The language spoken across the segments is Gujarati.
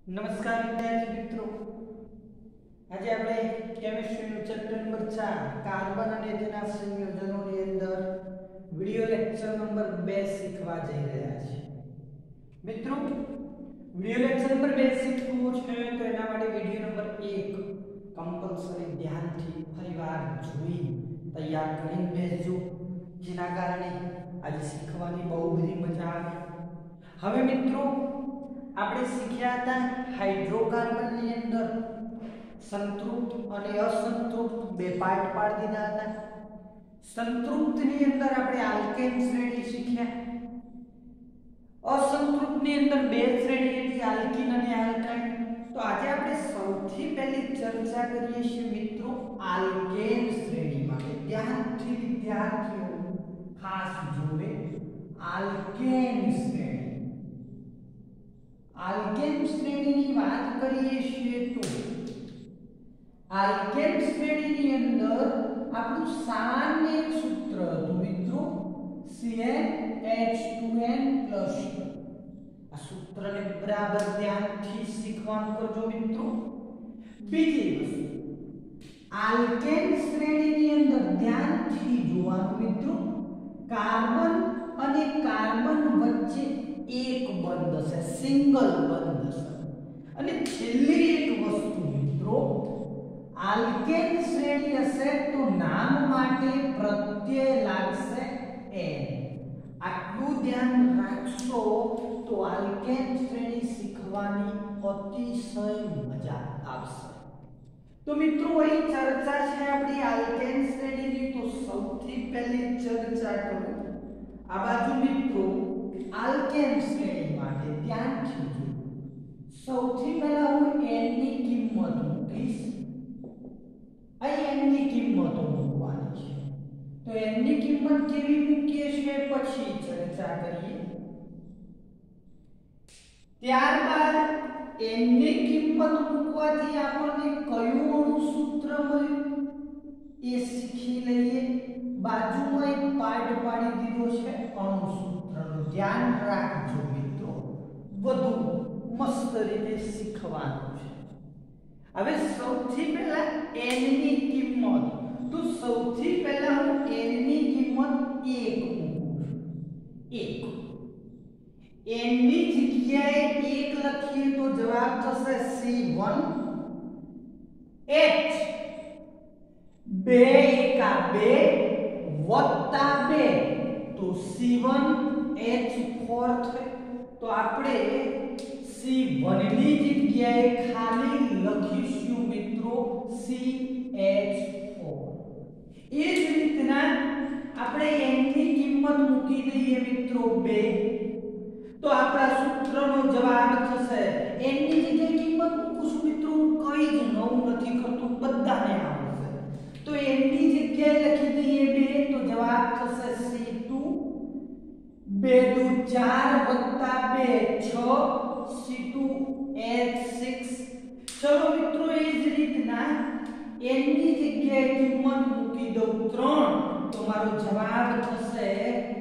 નમસ્કાર વિદ્યાર્થી મિત્રો, આજે આપણે કેમિસ્ટ્રીનું ચેપ્ટર નંબર 4 કાર્બન અને તેના સંયોજનોની અંદર વિડિયો લેક્ચર નંબર 2 શીખવા જઈ રહ્યા છીએ. મિત્રો, વિડિયો લેક્ચર નંબર 2 શીખવું છે તો એના માટે વિડિયો નંબર 1 કમ્પલસરી ધ્યાનથી ફરીવાર જોઈ તૈયાર કરીને બેસજો, જેના કારણે આજે શીખવાની બહુ બધી મજા આવે. હવે મિત્રો, આપણે શીખ્યા હતા હાઇડ્રોકાર્બનની અંદર સંતૃપ્ત અને અસંતૃપ્ત બે પાર્ટ પાડી દીધા હતા. સંતૃપ્તની અંદર આપણે આલ્કેન શ્રેણી શીખ્યા. અસંતૃપ્તની અંદર બે શ્રેણી હતી, આલ્કીન અને આલ્કાઇન. તો આજે આપણે સૌથી પહેલી ચર્ચા કરીએ છીએ મિત્રો આલ્કેન શ્રેણી માટે. ધ્યાનથી વિદ્યાર્થીઓ ખાસ જોવે આલ્કેન શ્રેણી. આલ્કેન શ્રેણીની વાત કરીએ છીએ તો આલ્કેન શ્રેણીની અંદર આપણું સામાન્ય એક સૂત્ર હતું મિત્રો, CnH2n+. આ સૂત્રને બરાબર ધ્યાનથી શીખવાનું કરજો મિત્રો. બીજી વસ્તુ, આલ્કેન શ્રેણીની અંદર ધ્યાનથી જોવાનું મિત્રો, કાર્બન અને કાર્બન વચ્ચે એક બંધ હશે, સિંગલ બંધ હશે. અને છેલ્લી એક વસ્તુ મિત્રો, આલ્કેન શ્રેણી હશે તો નામ માટે પ્રત્યય લાગશે n. આટલું ધ્યાન રાખશો તો આલ્કેન શ્રેણી શીખવાની અતિશય મજા આવશે. તો મિત્રો, અહીં ચર્ચા છે આપણી આલ્કેન શ્રેણીની. તો સૌથી પહેલી ચર્ચા કરું આ બાજુ મિત્રો આલ્કેન શ્રેણી માટે. ધ્યાનથી જો, સૌથી પહેલા હું n ની કિંમત મૂકીશ. અહીં n ની કિંમતો મૂકવાની છે. તો n ની કિંમત કેવી મૂકીએ છીએ પછી ચર્ચા કરીએ. ત્યારબાદ n ની કિંમત મૂકવાથી આપણને કયું અણુસૂત્ર મળ્યું એ શીખી લઈએ. બાજુમાં એક પાર્ટ પાડી દીધો છે અણુસૂત્રનું. ધ્યાન રાખજો મિત્રો, વધુ મસ્ત રીતે શીખવાનું છે. હવે સૌથી પહેલા n ની કિંમત, તો સૌથી પહેલા હું n ની કિંમત 1 મૂકું. 1 n ની જગ્યાએ 1 લખીએ તો જવાબ થશે C1H. 2 એકા 2 વત્તા 2 તો C1H4 થાય. તો આપણે C1 ની જગ્યાએ ખાલી લખીશું મિત્રો CH4. એ જ રીતના આપણે n ની કિંમત મૂકી દઈએ મિત્રો 2, તો આપણા સૂત્રનો જવાબ થશે. n ની જગ્યાએ કિંમત મૂકું છું મિત્રો, હું કઈ જ નવું નથી કરતો, બધાને આવડશે. તો n ની જગ્યાએ લખી દઈએ 2, તો જવાબ થશે C2. 2 દુ 4 વત્તા 2 6 C2H6. ચલો મિત્રો, એ જ રીતના n ની જગ્યાએ કિંમત મૂકી દઉં 3, તો મારો જવાબ થશે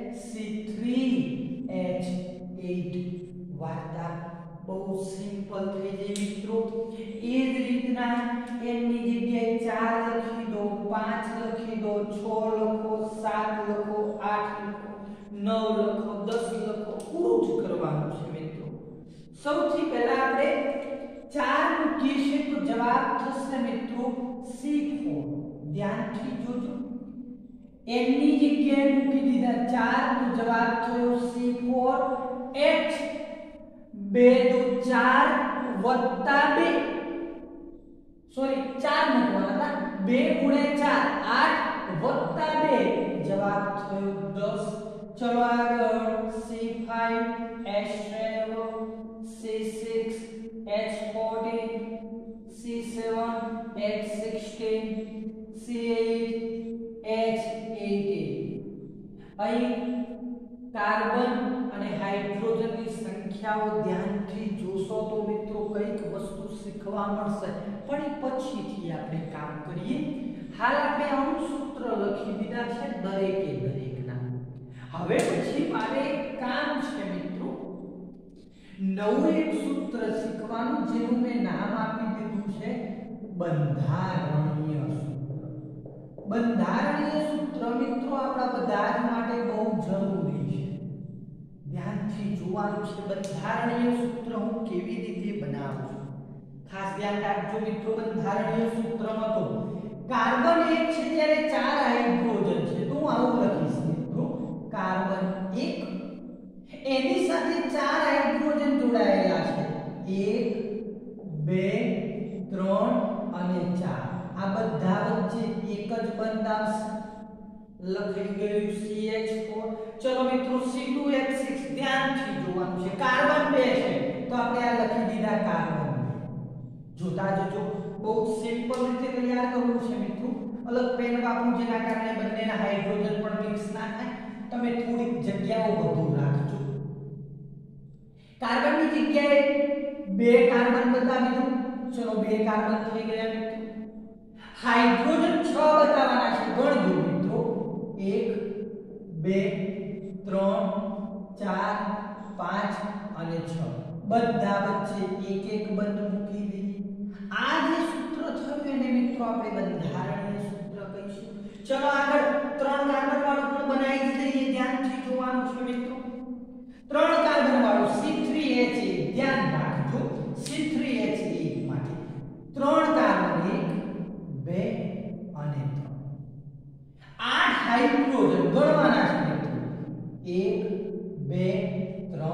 C3H8. વાર્તા બહુ સિમ્પલ થઈ જાય મિત્રો. એ જ રીતના n ની જગ્યાએ 4 લખી દો, 5 લખી દો, 6 લખો, 7 લખો, 8 લખો, 9 લખો, 10 લખો. પૂરું જ કરવાનું છે મિત્રો. સૌથી પહેલા આપણે 4 મૂકીએ છીએ તો જવાબ થશે મિત્રો C4. ધ્યાનથી જોજો, n ની જગ્યાએ મૂકી દીધા 4, તો જવાબ થયો C4H. 2 દુ 4 વત્તા 2, સોરી 4 મૂકવાના હતા, 2 ગુણ્યા 4 8 વત્તા 2, જવાબ થયો 10. ચલો આગળ C5H12, C6H14, C7H16, C8H18. અહીં કાર્બન અને હાઇડ્રોજનની સંખ્યાઓ ધ્યાનથી જોશો તો મિત્રો કઈક વસ્તુ શીખવા મળશે, પણ એ પછીથી આપણે કામ કરીએ. હાલ આપણે અણુસૂત્ર લખી દીધા છે દરેકે દરેકના. હવે પછી મારે કામ છે મિત્રો, નવું એક સૂત્ર શીખવાનું જેનું મેં નામ આપી દીધું છે બંધારણીય સૂત્ર. બંધારણીય સૂત્ર મિત્રો આપણા બધા જ માટે બહુ જરૂરી છે. ધ્યાનથી જોવાનું છે બંધારણીય સૂત્ર હું કેવી રીતે બનાવું છું. ખાસ ધ્યાન રાખજો મિત્રો, બંધારણીય સૂત્રમાં તો કાર્બન એક છે ત્યારે 4 હાઇડ્રોજન છે તો હું આવું લખીશ મિત્રો, કાર્બન એક એની સાથે 4 હાઇડ્રોજન જોડાયેલા છે 1 2 3 અને 4. આ બધા વચ્ચે એક જ બંધ આવશે, લખાઈ ગયું CH4. ચલો મિત્રો C2H6 ધ્યાનથી જોવાનું છે. કાર્બન 2 છે તો આપણે આ લખી દીધા કાર્બન 2. જોતા જજો, બહુ સિમ્પલ રીતે તૈયાર કરવું છે મિત્રો. અલગ પેન વાપરું જેના કારણે બંનેના હાઇડ્રોજન પણ મિક્સ ના થાય. તમે થોડીક જગ્યાઓ વધુ રાખજો. કાર્બનની જગ્યાએ 2 કાર્બન બતાવી દઉં. ચલો 2 કાર્બન થઈ ગયા મિત્રો. હાઇડ્રોજન 6 બતાવવાના છે, ગણજો મિત્રો. 1 2 3 4 5 અને 6. બધા વચ્ચે એક એક બંધ મૂકી દઈએ. આ જે સૂત્ર થયું એને મિત્રો આપણે બંધારણીય સૂત્ર કહીશું. ચલો આગળ 3 કાર્બન વાળું પણ બનાવી દઈએ. ધ્યાનથી જોવાનું છે મિત્રો. 3 કાર્બન વાળું C3H8 ધ્યાન રાખજો. C3H8 માટે 3 કાર્બન 1 2 અને 3. 8 હાઇડ્રોજન ગણવાના છે મિત્રો. 1 2 3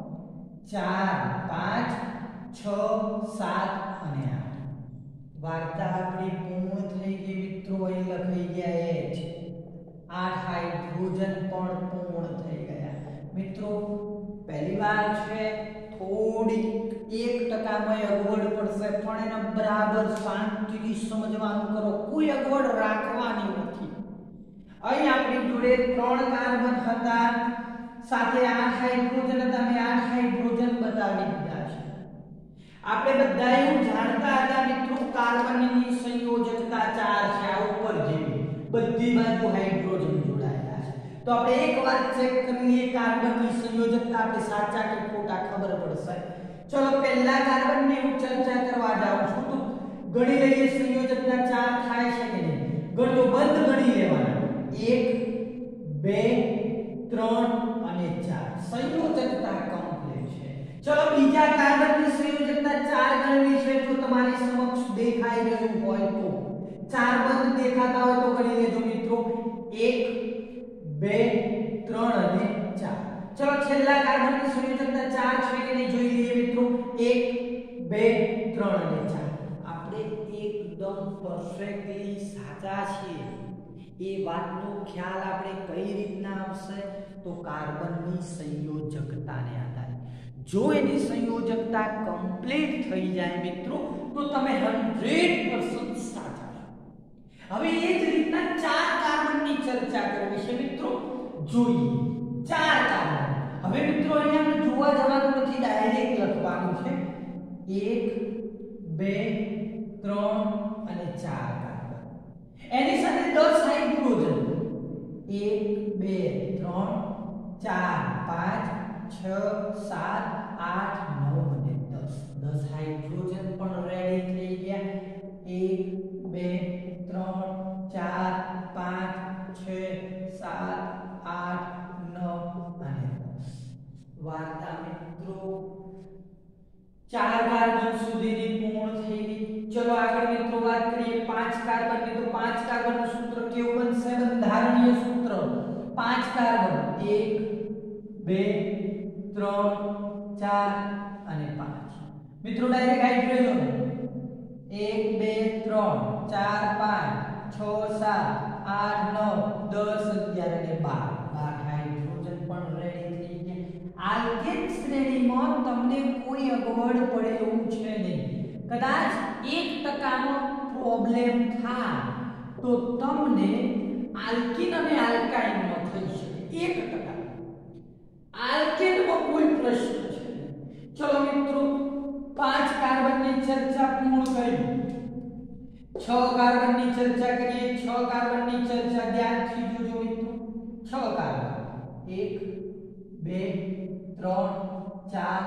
4 5 6 7 અને 8. વાર્તા આપણી પૂર્ણ થઈ ગઈ મિત્રો. અહીં લખાઈ ગયા H. 8 હાઇડ્રોજન પણ પૂર્ણ થઈ ગયા મિત્રો. પહેલી વાર છે, થોડી 1% અગવડ પડશે પણ એને બરાબર શાંતિથી સમજવાનું કરો. કોઈ અગવડ રાખવાની નથી. અહીં આપણી જોડે 3 કાર્બન હતા, સાથે 8 હાઇડ્રોજન હતા. મેં 8 હાઇડ્રોજન બતાવી દીધા છે. આપણે બધા એવું જાણતા હતા મિત્રો, કાર્બનની સંયોજકતા 4 છે. આ ઉપર જેવી બધી બાજુ હાઇડ્રોજન જોડાયેલા છે. તો આપણે એક વાત ચેક કરી લઈએ, કાર્બનની સંયોજકતા આપણે સાચા કે ખોટા ખબર પડશે. ચલો પહેલા કાર્બનની હું ચર્ચા કરવા જાઉં છું તો ગણી લઈએ સંયોજકતા 4 થાય છે કે નહીં. ગણો, બંધ ગણી લેવાના. 1 2 3 અને 4. સંયોજકતા કમ્પ્લીટ છે. ચલો બીજા કાર્બનની સંયોજકતા 4 ગણવી છે. જો તમારી સમક્ષ દેખાઈ રહ્યું હોય તો 4 બંધ દેખાતા હોય તો ગણી લેજો મિત્રો. 1 2 3 અને 4. ચલો છેલ્લા કાર્બનની સંયોજકતા 4 છે કે નહીં જોઈ લઈએ મિત્રો. 1 2 3 અને 4. આપણે એકદમ પરફેક્ટલી સાચા છીએ. એ વાતનો ખ્યાલ આપણે કઈ રીતના આવશે તો કાર્બનની સંયોજકતાને આધારે. જો એની સંયોજકતા કમ્પ્લીટ થઈ જાય મિત્રો તો તમે 100% સાચા છો. હવે એ જ રીતના 4 કાર્બનની ચર્ચા કરવી છે મિત્રો. જોઈએ 4 કાર્બન. હવે મિત્રો અહીંયા આપણે જોવા જવાનું નથી, ડાયરેક્ટ લખવાનું છે. 1 2 3 અને 4 કાર્બન. એની સાથે 10 હાઇડ્રોજન. 1 2 3 4 5 6 7 8 9 અને 10. 10 હાઇડ્રોજન પણ રેડી થઈ ગયા. 1 2 3 4 5 6 7 8 9 અને 10. વાર્તા મિત્રો 4 કાર્બન સુધીની પૂર્ણ થઈ ગઈ. ચલો આગળ મિત્રો વાત કરીએ 5 કાર્બનની. તો 5 કાર્બનનું સૂત્ર કેવું બનશે? બંધારણીય સૂત્ર 5 કાર્બન 1 2 3 4 અને 5. મિત્રો ડાયરેક્ટ હાઇડ્રોજન 1 2 3 4 5 6 7 8 9 10 11 અને 12. 12 હાઇડ્રોજન પણ રેડી થઈ ગયા. આલ્કેન શ્રેણીમાં તમને કોઈ અગવડ પડે એવું છે નહીં. કદાચ 1% નો પ્રોબ્લેમ થાય તો તમને આલ્કીન અને આલ્કાઇનમાં થઈ શકે. 1% આલ્કેનમાં કોઈ પ્રશ્ન છે. ચલો મિત્રો 5 કાર્બનની ચર્ચા પૂર્ણ કરી. 6 કાર્બનની ચર્ચા કરીએ. 6 કાર્બનની ચર્ચા ધ્યાનથી જોજો મિત્રો. 6 કાર્બન 1 2 3 4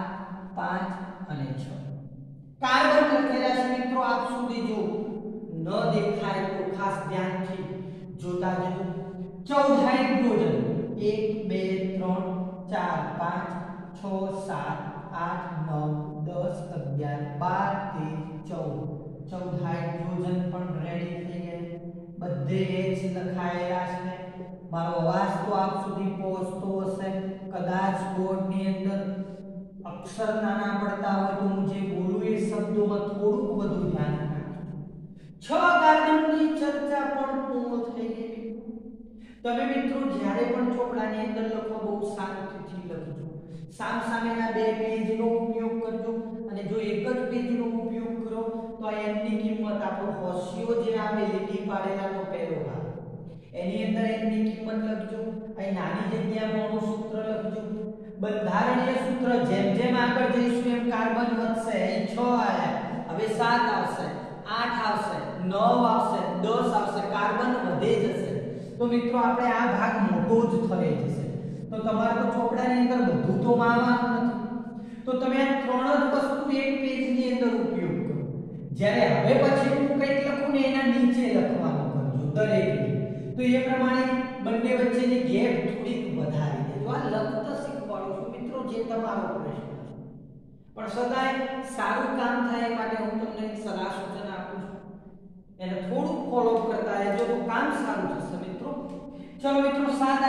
5 અને 6 કાર્બન લખેલા છે મિત્રો આપ સુધી જો ન દેખાય તો ખાસ ધ્યાનથી જોતા જજો 14 હાઇડ્રોજન 1 2 3 4 5 6 7 8 9 10 11 12 13 14 હાઇડ્રોજન પણ રેડી થઈ ગયા બધે H લખાયેલા છે મારો અવાજ તો આપ સુધી પહોંચતો હશે કદાચ બોર્ડની અંદર અક્ષર નાના પડતા હોય તો હું જે બોલું એ શબ્દોમાં થોડુંક વધુ ધ્યાન રાખજો 6 કાર્બનની ચર્ચા પણ પૂર્ણ થઈ ગઈ તમે મિત્રો જ્યારે પણ ચોપડાની અંદર લખો બહુ શાંતિથી લખજો સામસામેના બે પેજનો ઉપયોગ કરજો અને જો એક જ પેજનો ઉપયોગ કરો તો એની કિંમત આપણો હોશિયો જે આવે લીટી પાડેલાનો પહેલો ભાગ એની અંદર એની કિંમત લખજો અહીં નાની જગ્યામાં મોનું સૂત્ર લખજો બંધારણીય સૂત્ર જેમ જેમ આગળ જઈશું એમ કાર્બન વધશે અહીં 6 આયા હવે 7 આવશે 8 આવશે 9 આવશે 10 આવશે કાર્બન વધે જશે તો મિત્રો આપણે આ ભાગ મોટો જ થઈ જશે તો તમારે તો ચોપડાની અંદર બધું તો માવાનું નથી તો તમે આ ત્રણ જ વસ્તુ એક પેજની અંદર ઉપયોગ કરો જ્યારે હવે પછી હું કંઈક લખું ને એના નીચે લખવાનું કરજો દરેકની તો એ પ્રમાણે બંને વચ્ચેની ગેપ થોડીક વધારી દેજો આ લખતા શીખવાડું છું મિત્રો જે તમારો પ્રશ્ન છે પણ સદાય સારું કામ થાય માટે હું તમને સલાહ સૂચન આપું છું એને થોડું ફોલો કરતા રહેજો તો કામ સારું થશે મિત્રો ચલો મિત્રો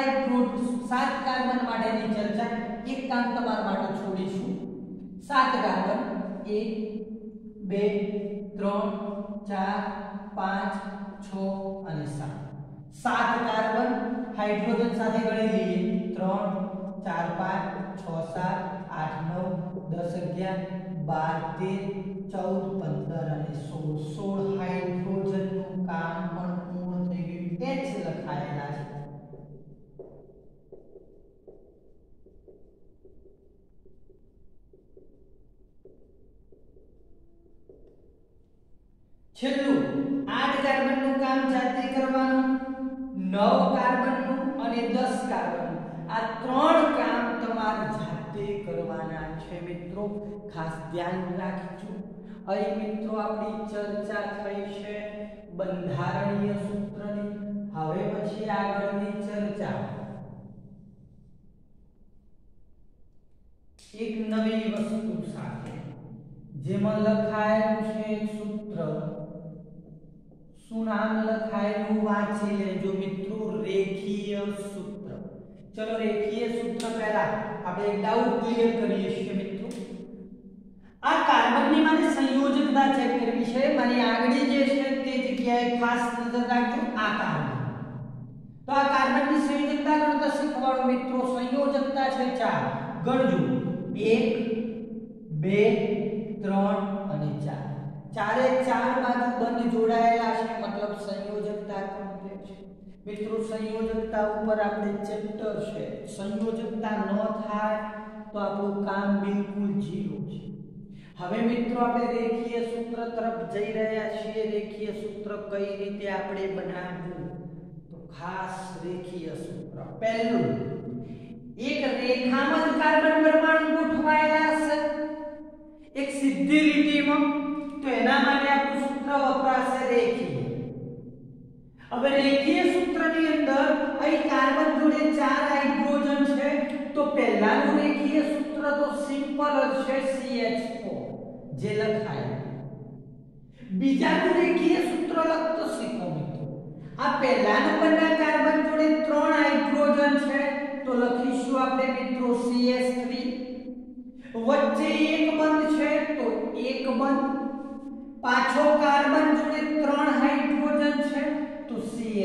7 કાર્બન માટેની ચર્ચા એક કામ તમારા માટે છોડીશું 7 કાર્બન 1 2 3 4 5 6 અને 7 કાર્બન હાઇડ્રોજન સાથે ગણી લઈએ 3 4 5 6 7 8 9 10 11 12 13 14 15 અને 16 હાઇડ્રોજનનું કામ પણ પૂર્ણ થઈ ગયું H લખાયેલા છે છેલ્લું 8 કાર્બનનું કામ જાતે કરવાનું 9 કાર્બનનું અને 10 કાર્બનનું આ ત્રણ કામ તમારે જાતે કરવાના છે મિત્રો ખાસ ધ્યાન રાખજો અહીં મિત્રો આપણી ચર્ચા થઈ છે બંધારણીય સૂત્રની હવે પછી આગળની ચર્ચા એક નવી વસ્તુ સાથે જેમાં લખાયેલું છે સૂત્ર શું નામ લખાયેલું વાંચી લેજો મિત્રો રેખીય સૂત્ર ચલો રેખીય સૂત્ર પહેલા આપણે એક ડાઉટ ક્લિયર કરીએ છીએ મિત્રો આ કાર્બનની મારે સંયોજકતા ચેક કરવી છે મારી આગળ જે છે તે જગ્યાએ ખાસ નજર રાખજો આ કાર્બન તો આ કાર્બનની સંયોજકતા ગણતા શીખવાડો મિત્રો સંયોજકતા છે 4 ગણજો 1 2 3 અને 4 ચારે ચાર બાજુ બંધ જોડાયેલા છે મતલબ સંયોજકતા કમ્પ્લીટ છે મિત્રો સંયોજકતા ઉપર આપણે ચેપ્ટર છે સંયોજકતા ન થાય તો આપણું કામ બિલકુલ ઝીરો છે હવે મિત્રો આપણે રેખીય સૂત્ર તરફ જઈ રહ્યા છીએ રેખીય સૂત્ર કઈ રીતે આપણે બનાવવું તો ખાસ રેખીય સૂત્ર પહેલું એક રેખામાં જ કાર્બન પરમાણુ ગોઠવાયેલા છે એક સીધી લીટીમાં તો એના માટે આપણું સૂત્ર વપરાશે રેખીય હવે રેખીય સૂત્રની અંદર અહીં કાર્બન જોડે 4 હાઇડ્રોજન છે તો પહેલાનું રેખીય સૂત્ર તો સિમ્પલ જ છે CH4 જે લખાય બીજાનું રેખીય સૂત્ર લખતો શીખો મિત્રો આ પહેલાનું બંને કાર્બન જોડે 3 હાઇડ્રોજન છે તો લખીશું આપણે મિત્રો CH3 વચ્ચે એક બંધ છે તો એક બંધ પાછો કાર્બન જોડે 3 હાઇડ્રોજન છે તો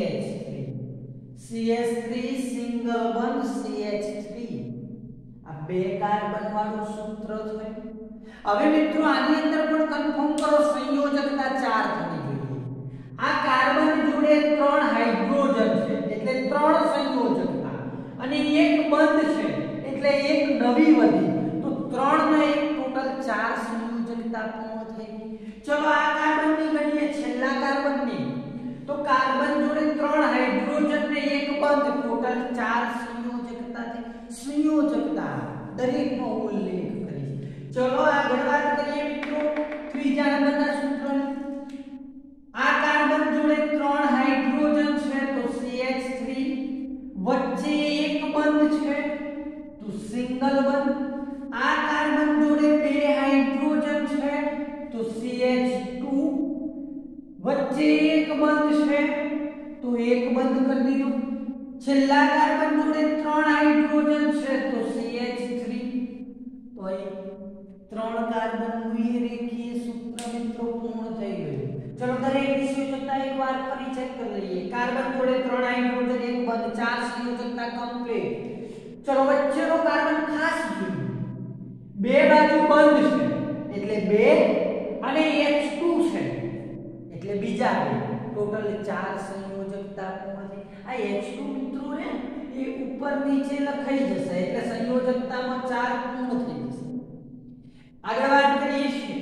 CH3 સિંગલ બંધ CH3 આ બે કાર્બન વાળું સૂત્ર છે હવે મિત્રો આની અંદર પણ કન્ફર્મ કરો સંયોજકતા 4 થવી જોઈએ આ કાર્બન જોડે 3 હાઇડ્રોજન છે એટલે 3 સંયોજકતા અને એક બંધ છે એટલે એક નવી વધી તો 3 ને એક ટોટલ 4 સંયોજકતા પૂર્ણ થઈ ચલો આ કાર્બનની ગણીએ છેલ્લા કાર્બનની તો કાર્બન જોડે 3 હાઇડ્રોજન ને એક બંધ ટોટલ 4 સંયોજકતા છે સંયોજકતા દરેકનો ઉલ્લેખ કરીશ ચલો આગળ વાત કરીએ મિત્રો ત્રીજા નંબરના સૂત્રની. આ કાર્બન જોડે 3 હાઇડ્રોજન છે તો CH3, વચ્ચે એક બંધ છે તો સિંગલ બંધ. આ કાર્બન જોડે 2 હાઇડ્રોજન છે તો CH2, વચ્ચે એક બંધ છે તો એક બંધ કરી દીધું. છેલ્લા કાર્બન જોડે 3 હાઇડ્રોજન છે તો CH3, તો અહીં 3 કાર્બનનું રેખીય સૂત્ર મિત્રો પૂર્ણ થઈ ગયું. ચલો દરેક સંયોજકતા એકવાર ફરી ચેક કરી લઈએ. કાર્બન જોડે 3 હાઇડ્રોજન એક બંધ, 4 સંયોજકતા કમ્પ્લીટ. ચલો વચ્ચેનો કાર્બન ખાસ જોઈએ. બે બાજુ બંધ છે એટલે 2 અને H2 છે એટલે બીજા 2, ટોટલ 4 સંયોજકતા પૂર્ણ થઈ. આ H2 મિત્રો ને એ ઉપર નીચે લખાઈ જશે એટલે સંયોજકતામાં 4 પૂર્ણ થઈ જશે. આગળ વાત કરીએ છીએ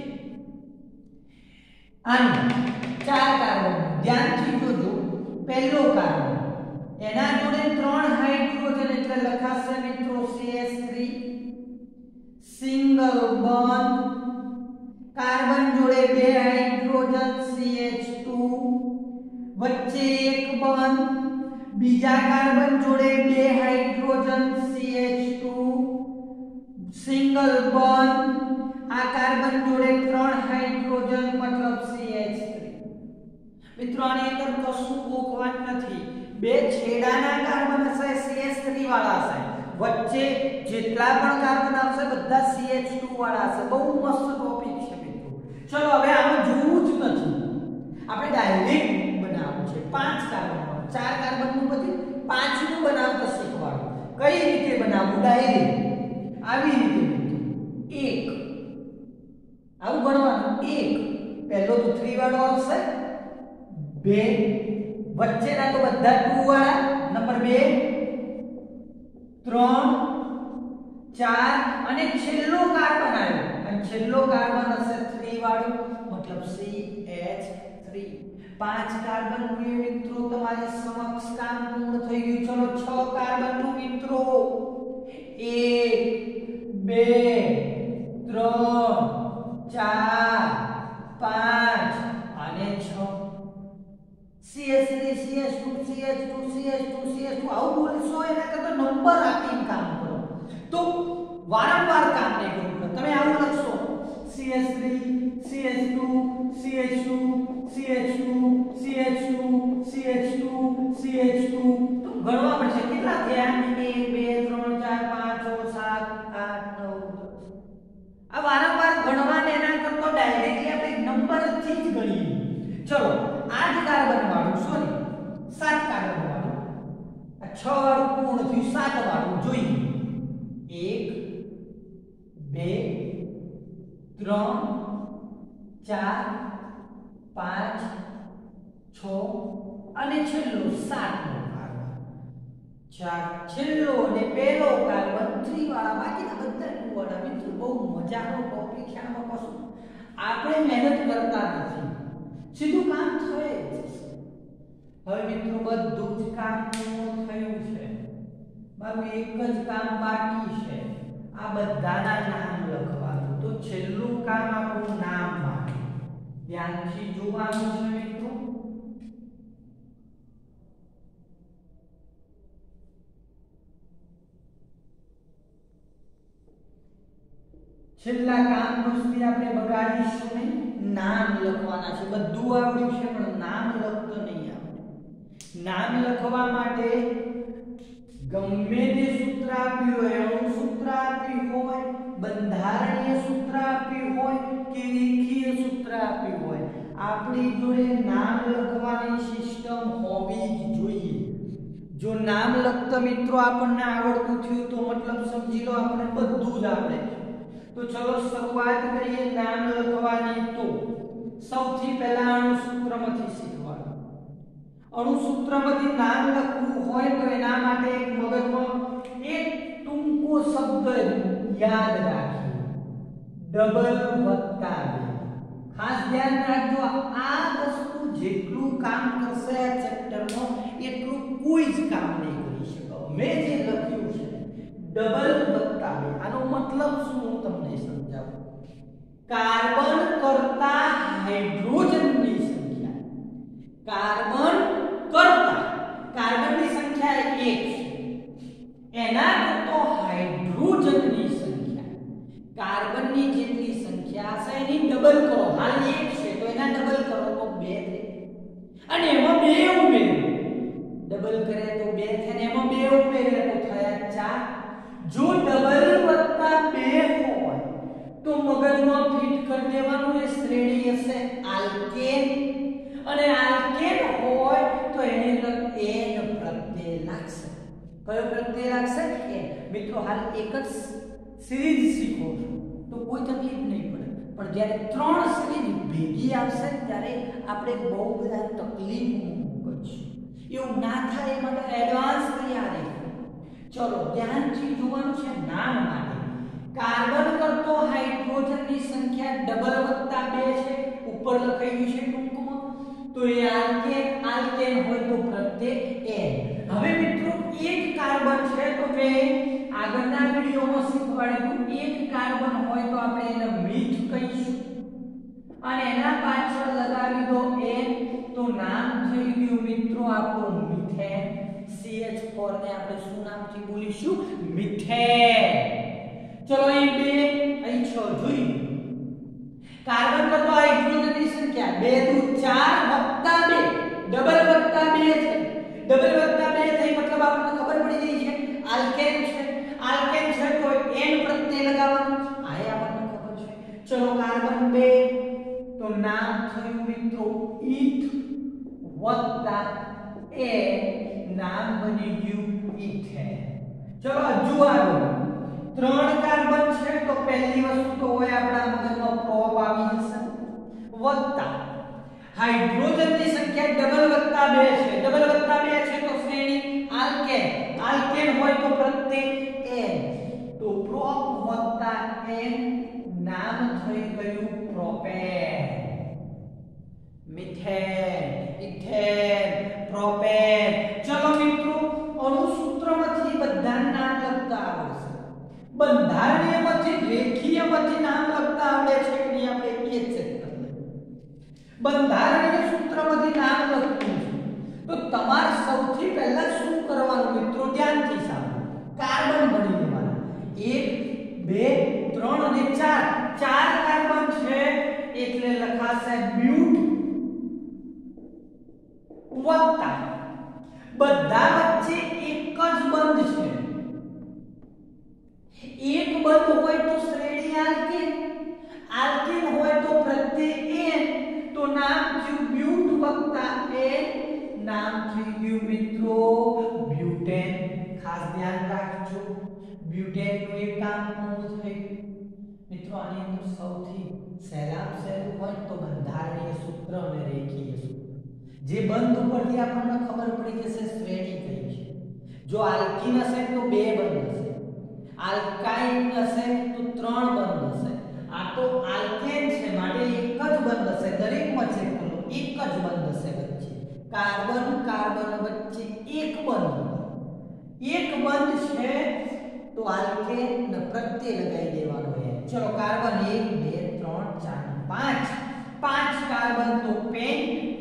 આનું 4 કાર્બન. ધ્યાનથી જોજો. પહેલો કાર્બન એના જોડે 3 હાઇડ્રોજન એટલે લખાશે મિત્રો CH3, સિંગલ બોન્ડ. કાર્બન જોડે 2 હાઇડ્રોજન CH2, વચ્ચે એક બંધ. બીજા કાર્બન જોડે 2 હાઇડ્રોજન CH2, સિંગલ બોન્ડ. આ કાર્બન જોડે 3 હાઇડ્રોજન મતલબ CH3. મિત્રો આની અંદર કશું ગોખવાનું નથી. બે છેડાના કાર્બન હશે CH3 વાળા હશે, વચ્ચે જેટલા પણ કાર્બન આવશે બધા CH2 વાળા હશે. બહુ મસ્ત ટોપિક છે મિત્રો. ચલો હવે આનું જોવું જ નથી, આપણે ડાયરેક્ટ બનાવવું છે. 5 કાર્બન, 4 કાર્બનનું પછી 5નું બનાવતા શીખવાડું. કઈ રીતે બનાવવું? ડાયરેક્ટ આવી રીતે મિત્રો. 1 આવું ગણવાનું. 1 પહેલો તો 3 વાળો આવશે, 2 વચ્ચેના તો બધા 2 વાળા, નંબર 2 3 4 અને છેલ્લો કાર્બન આવ્યો અને છેલ્લો કાર્બન હશે 3 વાળો મતલબ CH3. 5 કાર્બન નું મિત્રો તમારી સમક્ષ કામ પૂર્ણ થઈ ગયું. ચલો 6 કાર્બન નું મિત્રો 1 2 3 4 5 અને 6. CH3 CH2 CH2 CH2 CH2 આવું બોલશો એના કરતા નંબર આપીને કામ કરો તો વારંવાર કામ નહીં કરવું. તમે આવું લખશો CH3 CH2 CH2 CH2 CH2 CH2 CH2 તો ગણવા પડશે. કેટલા થયા? 1 2 3 4 5 6 7 8 9 10. આ વારંવાર ગણવાને એના કરતા ડાયરેક્ટલી આપણે નંબરથી જ ગણીએ. ચલો 8 કાર્બન વાળું, સોરી 7 કાર્બન વાળું, આ 6 વાળું પૂર્ણ થયું, 7 વાળું જોઈએ. 1 2 3 4 5 6 અને છેલ્લો 7નો કાર્બન. 4 છેલ્લો અને પહેલો કાર્બન 3 વાળા, બાકીના બધા 2 વાળા. મિત્રો બહુ મજાનો ટોપિક છે. આમાં કશું આપણે મહેનત કરતા નથી, સીધું કામ થઈ જશે. હવે મિત્રો બધું જ કામ પૂર્ણ થયું છે. બાકી એક જ કામ બાકી છે, આ બધાના નામ લખવાનું. તો છેલ્લું કામ આપણું નામ બાકી. ધ્યાનથી જોવાનું છે મિત્રો. છેલ્લા કામ દોસ્તી આપણે બગાડીશું નહીં. નામ લખવાના છે. બધું આવડ્યું છે પણ નામ લખતો નહીં આવડે. નામ લખવા માટે ગમે તે સૂત્ર આપ્યું હોય, અણુ સૂત્ર આપ્યું હોય, બંધારણીય સૂત્ર આપ્યું હોય કે રેખીય સૂત્ર આપ્યું હોય, આપણી જોડે નામ લખવાની સિસ્ટમ હોવી જ જોઈએ. જો નામ લખતા મિત્રો આપણને આવડતું થયું તો મતલબ સમજી લો આપણે બધું જ આવડે છે. તો ચલો શરૂઆત કરીએ નામ લખવાની. તો સૌથી પહેલા અણુ સૂત્રમાંથી શીખવાનું. અણુ સૂત્રમાંથી નામ લખવું હોય તો એના માટે એક મગજમાં એક ટૂંકો શબ્દ યાદ રાખીએ, ડબલ વત્તા 2. ખાસ ધ્યાન રાખજો, આ વસ્તુ જેટલું કામ કરશે આ ચેપ્ટરમાં એટલું કોઈ જ કામ નહીં કરી શકે. મેં જે લખ્યું છે ડબલ વત્તા 2, આનો મતલબ શું હું તમને સમજાવું. કાર્બન કરતા હાઇડ્રોજનની સંખ્યા, કાર્બન કરતા કાર્બનની સંખ્યા 1 છે, એના કરતો હાઇડ્રોજનની સંખ્યા કાર્બનની જેટલી સંખ્યા છે એની ડબલ કરો. હાલ 1 છે તો એના ડબલ કરો તો 2 થાય, અને એમાં 2 ઉમેરો, ડબલ કરે તો 2 થાય, અને એમાં 2 ઉમેરે તો થયા 4. જો ડબલ વત્તા 2 હોય તો મગજમાં ફિટ કરી દેવાનું એ શ્રેણી હશે આલ્કેન, અને આલ્કેન હોય તો એની અંદર n પ્રત્યય લાગશે. કયો પ્રત્યય લાગશે? n. મિત્રો હાલ એક જ સિરીઝ શીખો છો તો કોઈ તકલીફ નહીં પડે, પણ જ્યારે 3 સિરીઝ ભેગી આવશે ત્યારે આપણે બહુ બધા તકલીફ પડશે. એવું ના થાય એ માટે એડવાન્સ તૈયારી. ચલો ધ્યાનથી જોવાનું છે. નામ માટે કાર્બન કરતો હાઇડ્રોજનની સંખ્યા ડબલ વત્તા 2 છે, ઉપર લખાયું છે ટૂંકમાં, તો એ આલ્કેન હોય તો પ્રત્યય n. હવે મિત્રો એક કાર્બન છે તો મેં આગળના વિડિયોમાં શીખવાડ્યું, એક કાર્બન હોય તો આપણે એને મીથ કહીશું, અને એના પાછળ લગાવી દો n, તો નામ થઈ ગયું મિત્રો આપણું મિથેન. CH4 ને આપણે શું નામથી બોલીશું? મિથેન. ચલો અહીં 2 અહીં 6 જોઈ. કાર્બન કરતો હાઇડ્રોજનની સંખ્યા 2 * 4 + 2 ડબલ વત્તા 2 છે, ડબલ વત્તા 2 થઈ મતલબ આપણને ખબર પડી ગઈ છે આલ્કેન છે. આલ્કેન છે તો n પ્રત્યય લગાવવાનું, આ આપણને ખબર છે. ચલો કાર્બન 2 તો નામ થયું મિત્રો ઈથ વત્તા a, નામ બની ગયું ઇથેન. ચલો હજુ આગળ 3 કાર્બન છે તો પહેલી વસ્તુ તો હોય આપણા મગજમાં પ્રોપ આવી જશે, વત્તા હાઇડ્રોજનની સંખ્યા ડબલ વત્તા 2 છે, ડબલ વત્તા 2 છે તો શ્રેણી આલ્કેન, આલ્કેન હોય તો પ્રત્યય n, તો પ્રોપ વત્તા n, નામ થઈ ગયું પ્રોપેન. Methane, ethane, propane. ચલો મિત્રો અણુસૂત્રમાંથી બધા નામ લખતા આવડશે, બંધારણીયમાંથી રેખીયમાંથી નામ લખતા આવડે છે કે નહીં આપણે એ ચેક કરી લઈએ. બંધારણીય સૂત્રમાંથી નામ લખવું છે તો તમારે સૌથી પહેલા શું કરવાનું મિત્રો? ધ્યાનથી સાંભળો. કાર્બન ગણી લેવાના 1 2 3 અને 4. 4 કાર્બન છે એટલે લખાશે બ્યુટ વત્તા બધા વચ્ચે એક જ બંધ છે, એક બંધ હોય તો શ્રેણી આલ્કેન, આલ્કેન હોય તો પ્રત્યય n, તો નામ થયું બ્યુટ વત્તા n, નામ થઈ ગયું મિત્રો બ્યુટેન. ખાસ ધ્યાન રાખજો, બ્યુટેન નું એક કામ પૂર્ણ થયું. મિત્રો આની અંદર સૌથી સહેલામાં સહેલું હોય તો બંધારણીય સૂત્ર અને રેખીય સૂત્ર. જે બંધ ઉપરથી આપણને ખબર પડી જશે શ્રેણી કઈ છે. જો આલ્કીન હશે તો 2 બંધ હશે, આલ્કાઇન હશે તો 3 બંધ હશે. આ તો આલ્કેન છે માટે એક જ બંધ હશે, દરેકમાં ચેક કરો એક જ બંધ હશે વચ્ચે. કાર્બન કાર્બન વચ્ચે એક બંધ છે તો આલ્કેન ને પ્રત્યય લગાવી દેવાનો છે. ચલો કાર્બન 1 2 3 4 5 કાર્બન તો પેન્ટ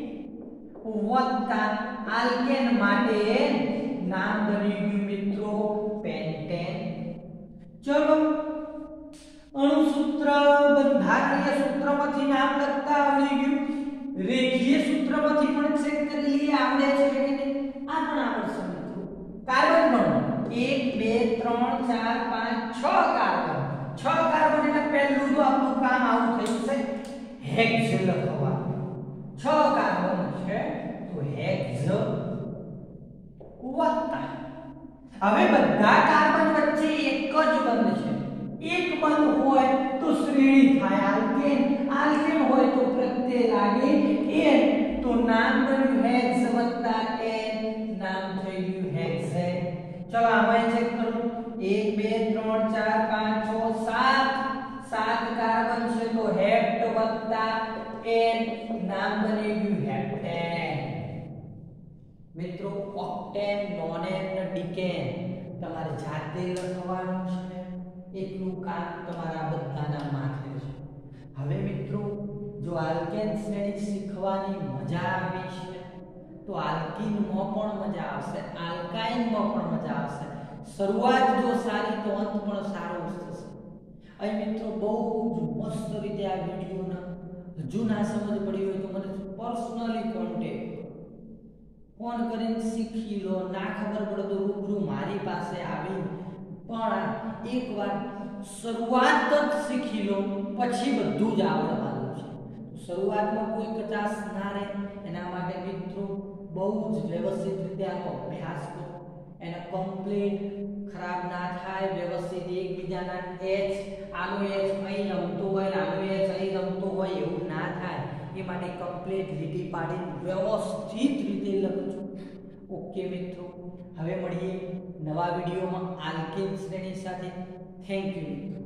વત્તા આલ્કેન માટે નામ બની ગયું મિત્રો પેન્ટેન. ચલો અણુસૂત્ર બંધારણીય સૂત્રમાંથી નામ લખતા આવડી ગયું, રેખીય સૂત્રમાંથી પણ ચેક કરી લઈએ આવડે છે કે નહીં. આ પણ આવડશે મિત્રો. કાર્બન ગણો 1 2 3 4 5 6 કાર્બન. 6 કાર્બન એટલે પહેલું તો આપણું કામ આવું થયું છે હેક્સ લખવાનું. 6 કાર્બન છે તો હેક્સ વત્તા હવે બધા કાર્બન વચ્ચે એક જ બંધ છે, એક બંધ હોય તો શ્રેણી થાય આલ્કેન, આલ્કેન હોય તો પ્રત્યય લાગે n, તો નામ બન્યું હેક્સ વત્તા n, નામ થઈ ગયું હેક્સેન. ચલો આમાં ચેક કરો 1 2 3 4 5 6 7 કાર્બન છે તો હેપ્ટ વત્તા n, નામ બની ગયું હેપ્ટેન. મિત્રો ઓક્ટેન, નોનેન અને ડિકેન તમારે જાતે લખવાનું છે, એટલું કામ તમારા બધાના માથે છે. મજા આવી છે તો આલ્કીનમાં પણ મજા આવશે, આલ્કાઇનમાં પણ મજા આવશે. શરૂઆત જો સારી તો અંત પણ સારો થશે. અહીં મિત્રો બહુ જ મસ્ત રીતે આ વિડીયોના હજુ ના સમજ પડી હોય તો મને પર્સનલી કોન્ટેક્ટ ફોન કરીને શીખી લો. ના ખબર પડે તો રૂબરૂ મારી પાસે આવી પણ એકવાર શરૂઆત જ શીખી લો પછી બધું જ આવડવાનું છે. શરૂઆતમાં કોઈ કચાશ ના રહે એના માટે મિત્રો બહુ જ વ્યવસ્થિત રીતે આનો અભ્યાસ કરો, એને કમ્પ્લીટ ખરાબ ના થાય, વ્યવસ્થિત એકબીજાના એચ આનો એચ અહીં રમતો હોય આનો એચ અહીં રમતો હોય એવું ના થાય એ માટે કમ્પ્લીટ લીટી પાડી વ્યવસ્થિત રીતે લખજો. ઓકે મિત્રો, હવે મળીએ નવા વિડીયોમાં આલ્કેન શ્રેણી સાથે. થેન્ક યુ મિત્રો.